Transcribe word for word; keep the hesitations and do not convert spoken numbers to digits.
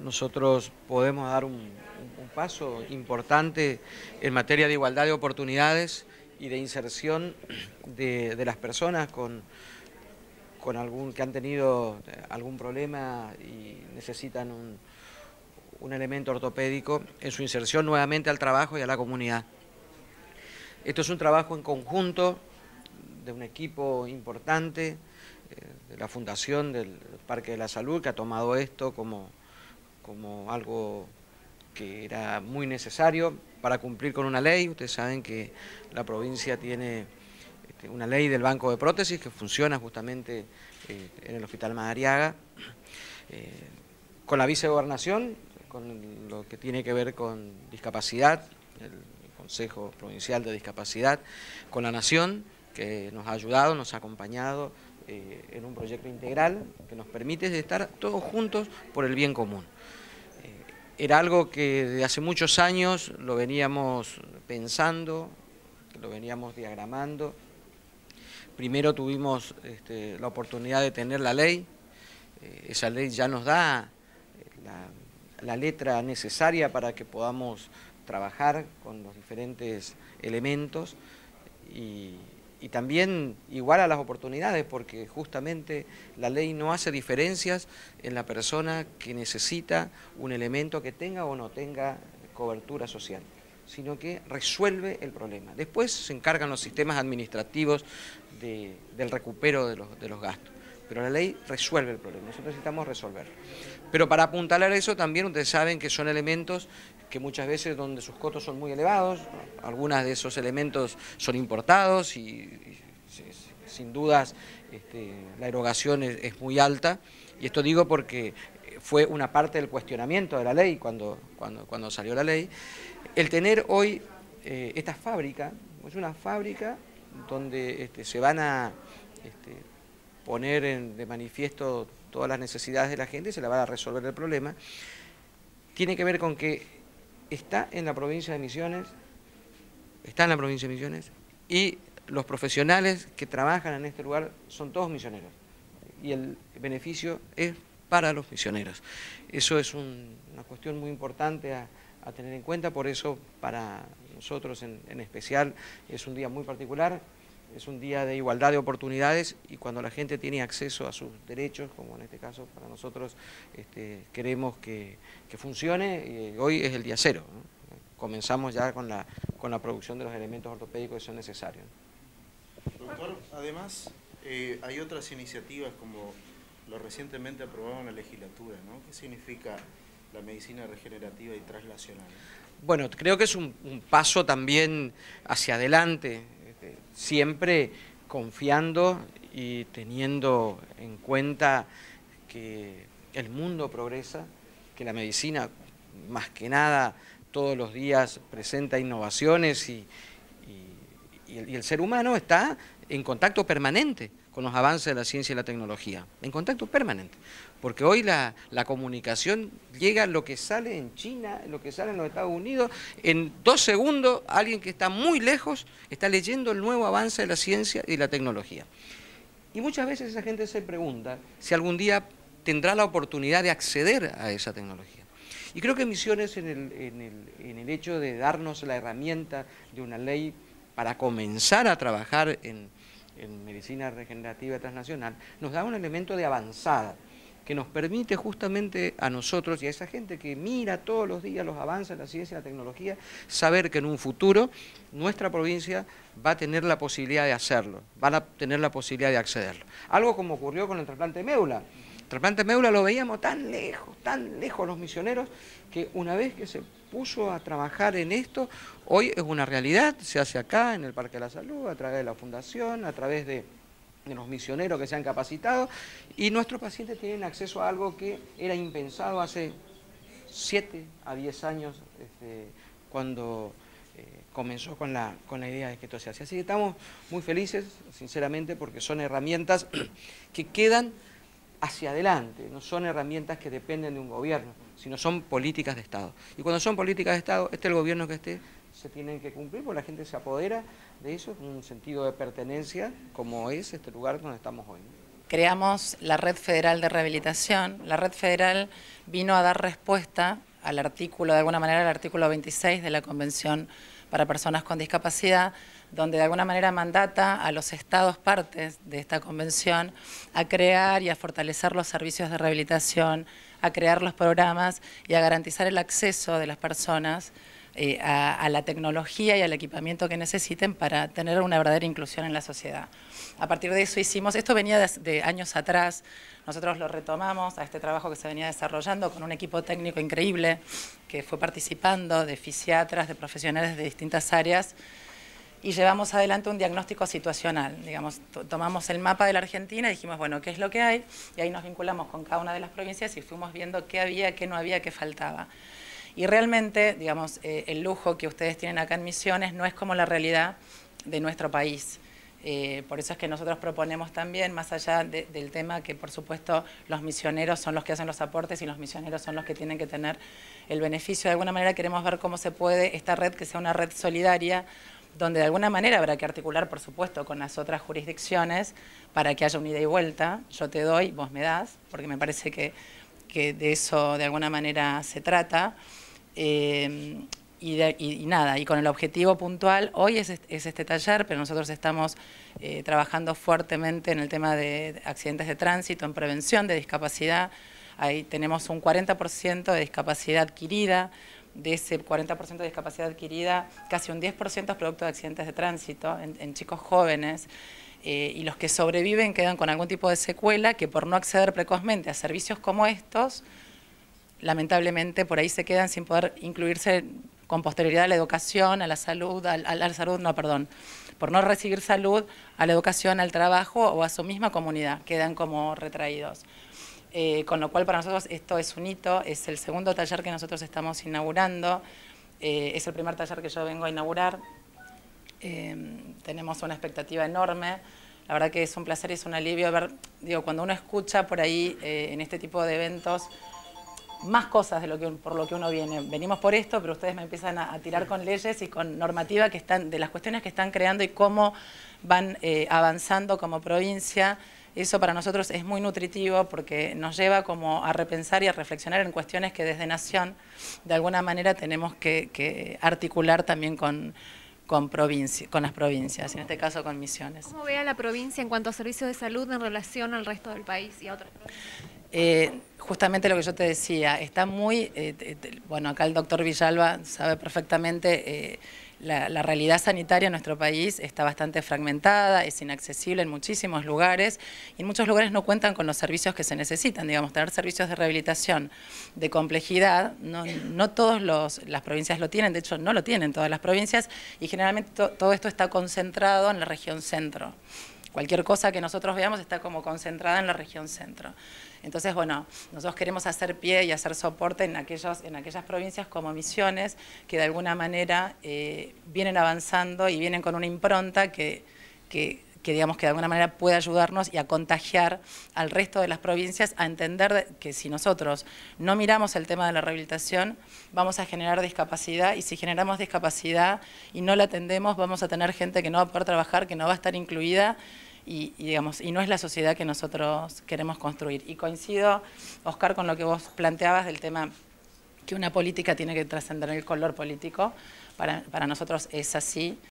nosotros podemos dar un, un paso importante en materia de igualdad de oportunidades y de inserción de, de las personas con, con algún, que han tenido algún problema y necesitan un, un elemento ortopédico en su inserción nuevamente al trabajo y a la comunidad. Esto es un trabajo en conjunto de un equipo importante, eh, de la Fundación del Parque de la Salud, que ha tomado esto como, como algo que era muy necesario para cumplir con una ley. Ustedes saben que la provincia tiene este, una ley del banco de prótesis que funciona justamente eh, en el Hospital Madariaga, eh, con la vicegobernación, con lo que tiene que ver con discapacidad, el Consejo Provincial de Discapacidad, con la Nación, que nos ha ayudado, nos ha acompañado eh, en un proyecto integral que nos permite estar todos juntos por el bien común. Eh, era algo que desde hace muchos años lo veníamos pensando, lo veníamos diagramando. Primero tuvimos este, la oportunidad de tener la ley, eh, esa ley ya nos da la, la letra necesaria para que podamos trabajar con los diferentes elementos y, y también igual a las oportunidades, porque justamente la ley no hace diferencias en la persona que necesita un elemento que tenga o no tenga cobertura social, sino que resuelve el problema. Después se encargan los sistemas administrativos de, del recupero de los, de los gastos. Pero la ley resuelve el problema, nosotros necesitamos resolverlo. Pero para apuntalar eso también ustedes saben que son elementos que muchas veces donde sus costos son muy elevados, algunos de esos elementos son importados y, y sin dudas este, la erogación es, es muy alta. Y esto digo porque fue una parte del cuestionamiento de la ley cuando, cuando, cuando salió la ley. El tener hoy eh, esta fábrica, es una fábrica donde este, se van a este, poner en, de manifiesto todas las necesidades de la gente y se la va a resolver el problema, tiene que ver con que está en la provincia de Misiones, está en la provincia de Misiones, y los profesionales que trabajan en este lugar son todos misioneros, y el beneficio es para los misioneros. Eso es un, una cuestión muy importante a, a tener en cuenta, por eso para nosotros en, en especial es un día muy particular, es un día de igualdad de oportunidades y cuando la gente tiene acceso a sus derechos, como en este caso para nosotros este, queremos que, que funcione, y hoy es el día cero, ¿no? Comenzamos ya con la, con la producción de los elementos ortopédicos que son necesarios. Doctor, además eh, hay otras iniciativas como lo recientemente aprobado en la legislatura, ¿no? ¿Qué significa la medicina regenerativa y translacional? Bueno, creo que es un, un paso también hacia adelante, este, siempre confiando y teniendo en cuenta que el mundo progresa, que la medicina más que nada todos los días presenta innovaciones y, y, y, el, y el ser humano está en contacto permanente con los avances de la ciencia y la tecnología, en contacto permanente, porque hoy la, la comunicación llega, lo que sale en China, lo que sale en los Estados Unidos, en dos segundos alguien que está muy lejos está leyendo el nuevo avance de la ciencia y la tecnología. Y muchas veces esa gente se pregunta si algún día tendrá la oportunidad de acceder a esa tecnología. Y creo que Misiones en el, en el, en el hecho de darnos la herramienta de una ley para comenzar a trabajar en en medicina regenerativa transnacional, nos da un elemento de avanzada que nos permite justamente a nosotros y a esa gente que mira todos los días los avances de la ciencia y la tecnología, saber que en un futuro nuestra provincia va a tener la posibilidad de hacerlo, van a tener la posibilidad de accederlo. Algo como ocurrió con el trasplante de médula. El trasplante de médula lo veíamos tan lejos, tan lejos los misioneros, que una vez que se puso a trabajar en esto, hoy es una realidad, se hace acá en el Parque de la Salud, a través de la Fundación, a través de, de los misioneros que se han capacitado, y nuestros pacientes tienen acceso a algo que era impensado hace siete a diez años, este, cuando eh, comenzó con la, con la idea de que esto se hace. Así que estamos muy felices, sinceramente, porque son herramientas que quedan hacia adelante, no son herramientas que dependen de un gobierno, sino son políticas de Estado. Y cuando son políticas de Estado, este el gobierno que esté, se tienen que cumplir, porque la gente se apodera de eso con un sentido de pertenencia, como es este lugar donde estamos hoy. creamos la Red Federal de Rehabilitación. La Red Federal vino a dar respuesta al artículo, de alguna manera, al artículo veintiséis de la Convención para Personas con Discapacidad, donde de alguna manera mandata a los estados partes de esta convención a crear y a fortalecer los servicios de rehabilitación, a crear los programas y a garantizar el acceso de las personas eh, a, a la tecnología y al equipamiento que necesiten para tener una verdadera inclusión en la sociedad. A partir de eso hicimos, esto venía de, de años atrás, nosotros lo retomamos a este trabajo que se venía desarrollando con un equipo técnico increíble que fue participando de fisiatras, de profesionales de distintas áreas, y llevamos adelante un diagnóstico situacional. Digamos, tomamos el mapa de la Argentina y dijimos, bueno, ¿qué es lo que hay? Y ahí nos vinculamos con cada una de las provincias y fuimos viendo qué había, qué no había, qué faltaba. Y realmente, digamos, eh, el lujo que ustedes tienen acá en Misiones no es como la realidad de nuestro país. Eh, por eso es que nosotros proponemos también, más allá de, del tema que por supuesto los misioneros son los que hacen los aportes y los misioneros son los que tienen que tener el beneficio, de alguna manera queremos ver cómo se puede esta red que sea una red solidaria, donde de alguna manera habrá que articular, por supuesto, con las otras jurisdicciones para que haya un ida y vuelta. Yo te doy, vos me das, porque me parece que, que de eso de alguna manera se trata. Eh, y, de, y, y nada, y con el objetivo puntual, hoy es, es este taller, pero nosotros estamos eh, trabajando fuertemente en el tema de accidentes de tránsito, en prevención de discapacidad. Ahí tenemos un cuarenta por ciento de discapacidad adquirida. De ese cuarenta por ciento de discapacidad adquirida, casi un diez por ciento es producto de accidentes de tránsito en, en chicos jóvenes, eh, y los que sobreviven quedan con algún tipo de secuela que por no acceder precozmente a servicios como estos, lamentablemente por ahí se quedan sin poder incluirse con posterioridad a la educación, a la salud, a, a la salud, no, perdón, por no recibir salud, a la educación, al trabajo o a su misma comunidad, quedan como retraídos. Eh, con lo cual para nosotros esto es un hito, es el segundo taller que nosotros estamos inaugurando, eh, es el primer taller que yo vengo a inaugurar, eh, tenemos una expectativa enorme, la verdad que es un placer y es un alivio ver, digo, cuando uno escucha por ahí eh, en este tipo de eventos más cosas de lo que, por lo que uno viene. Venimos por esto, pero ustedes me empiezan a, a tirar con leyes y con normativa que están, de las cuestiones que están creando y cómo van eh, avanzando como provincia. Eso para nosotros es muy nutritivo porque nos lleva como a repensar y a reflexionar en cuestiones que desde Nación de alguna manera tenemos que, que articular también con, con, provincia, con las provincias, en este caso con Misiones. ¿Cómo ve a la provincia en cuanto a servicios de salud en relación al resto del país y a otras provincias? Eh, justamente lo que yo te decía, está muy, eh, te, te, bueno, acá el doctor Villalba sabe perfectamente, eh, la, la realidad sanitaria en nuestro país está bastante fragmentada, es inaccesible en muchísimos lugares y en muchos lugares no cuentan con los servicios que se necesitan, digamos, tener servicios de rehabilitación de complejidad, no, no todas las provincias lo tienen, de hecho no lo tienen todas las provincias y generalmente to, todo esto está concentrado en la región centro. Cualquier cosa que nosotros veamos está como concentrada en la región centro. Entonces, bueno, nosotros queremos hacer pie y hacer soporte en, aquellos, en aquellas provincias como Misiones, que de alguna manera eh, vienen avanzando y vienen con una impronta que, que, que, digamos, que de alguna manera puede ayudarnos y a contagiar al resto de las provincias a entender que si nosotros no miramos el tema de la rehabilitación, vamos a generar discapacidad y si generamos discapacidad y no la atendemos, vamos a tener gente que no va a poder trabajar, que no va a estar incluida. Y, y, digamos, y no es la sociedad que nosotros queremos construir. Y coincido, Oscar, con lo que vos planteabas del tema que una política tiene que trascender el color político. Para, para nosotros es así.